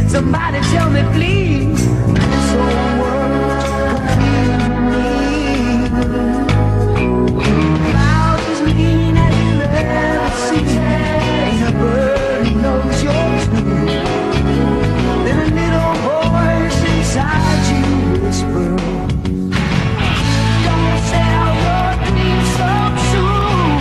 Somebody tell me please, this whole world complete me. Clouds as mean as you ever seen. Ain't a bird who knows your tune. Then a little voice inside you whisper, don't sell your dreams so soon.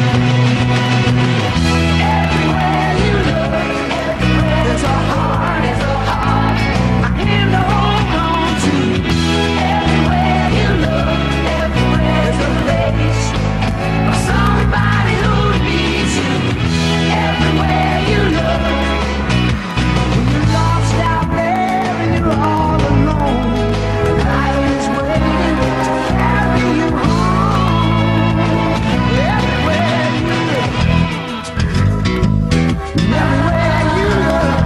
Everywhere you look, there's a heart, there's a heart I hand to hold on to. Everywhere you look, everywhere's a place for somebody who needs you. Everywhere you look, when you're lost out there and you're all alone, life is waiting to carry you home. Everywhere you look, everywhere you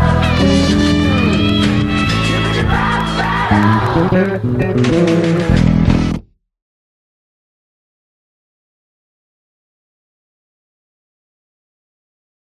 look, give it your back,